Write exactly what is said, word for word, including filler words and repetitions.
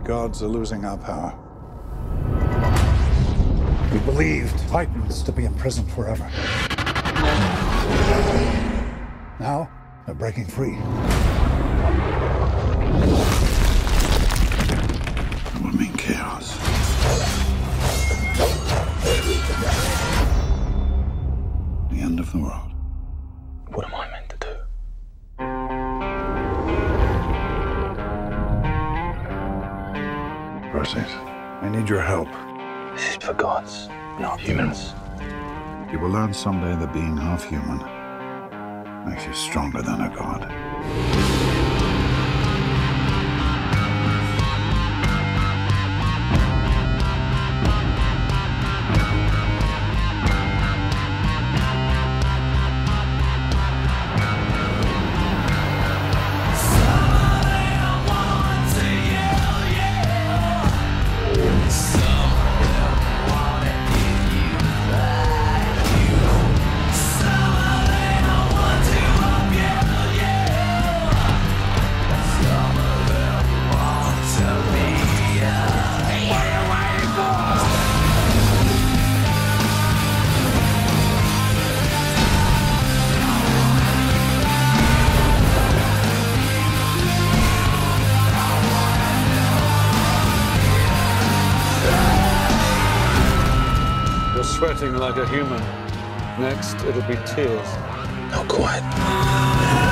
gods are losing our power. We believed Titans to be imprisoned forever. Now, they're breaking free. It will mean chaos. The end of the world. What am I meant to do? Perseus, I need your help. This is for gods, not humans. You will learn someday that being half human makes you stronger than a god. Sweating like a human. Next, it'll be tears. Not quite.